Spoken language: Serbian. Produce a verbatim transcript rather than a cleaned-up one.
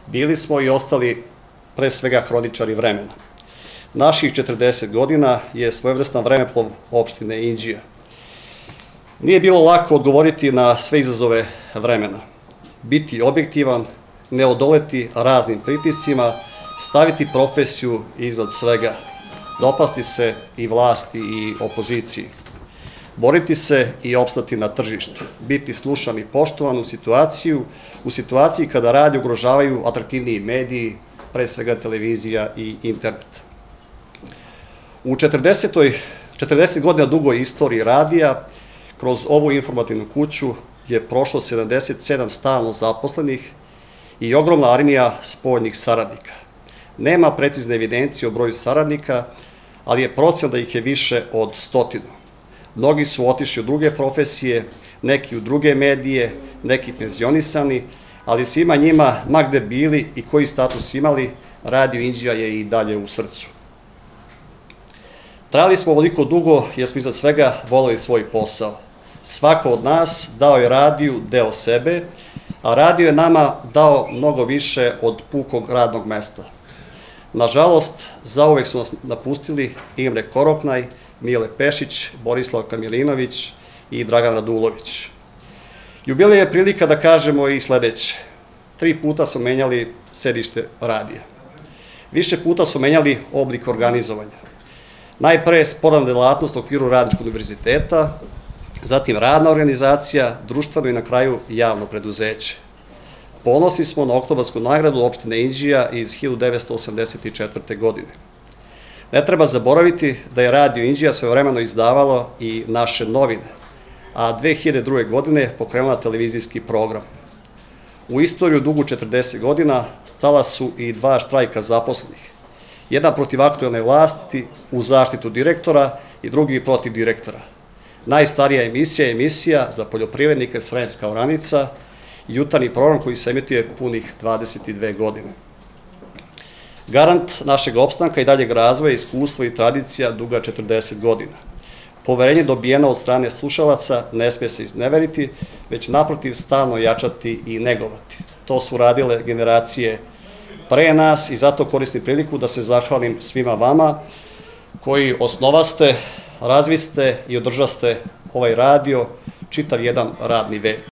Bili smo i ostali pre svega hroničari vremena. Naših četrdeset godina je svojevrstan vremeplov opštine Inđija. Nije bilo lako odgovoriti na sve izazove vremena, biti objektivan, ne odoleti raznim pritiscima, staviti profesiju iznad svega, dopasti se i vlasti i opoziciji, boriti se i opstati na tržištu, biti slušan i poštovan u situaciju, u situaciji kada radi ugrožavaju atraktivniji mediji, pre svega televizija i internet. U četrdeset godina dugoj istoriji radija, kroz ovu informativnu kuću je prošlo sedamdeset sedam stalno zaposlenih i ogromna armija spoljnih saradnika. Nema precizne evidencije o broju saradnika, ali je procen da ih je više od stotinu. Mnogi su otišli u druge profesije, neki u druge medije, neki penzionisani, ali svima njima, ma gde bili i koji status imali, Radio Inđija je i dalje u srcu. Trajali smo ovoliko dugo jer smo iznad svega voleli svoj posao. Svako od nas dao je radiju deo sebe, a radio je nama dao mnogo više od pukog radnog mesta. Nažalost, zauvek su nas napustili Imre Koroknaj, Mile Pešić, Borislav Kamilinović i Dragan Radulović. Jubilej je prilika da kažemo i sledeće. Tri puta su menjali sedište radija. Više puta su menjali oblik organizovanja. Najpre sporedna delatnost u okviru Radničkog univerziteta, zatim radna organizacija, društveno i na kraju javno preduzeće. Ponosni smo na oktobarsku nagradu opštine Inđija iz hiljadu devetsto osamdeset četvrte. godine. Ne treba zaboraviti da je Radio Inđija svojevremeno izdavalo i naše novine, a dve hiljade druge. godine pokrenula televizijski program. U istoriju dugu četrdeset godina stala su i dva štrajka zaposlenih. Jedan protiv aktuelne vlasti u zaštitu direktora i drugi protiv direktora. Najstarija emisija je emisija za poljoprivrednike Sremska oranica i jutarnji program koji se emituje punih dvadeset dve godine. Garant našeg opstanka i daljeg razvoja, iskustva i tradicija duga četrdeset godina. Poverenje dobijeno od strane slušalaca ne sme se izneveriti, već naprotiv stalno jačati i negovati. To su radile generacije pre nas i zato koristim priliku da se zahvalim svima vama koji osnovaste, razviste i održaste ovaj radio čitav jedan radni vek.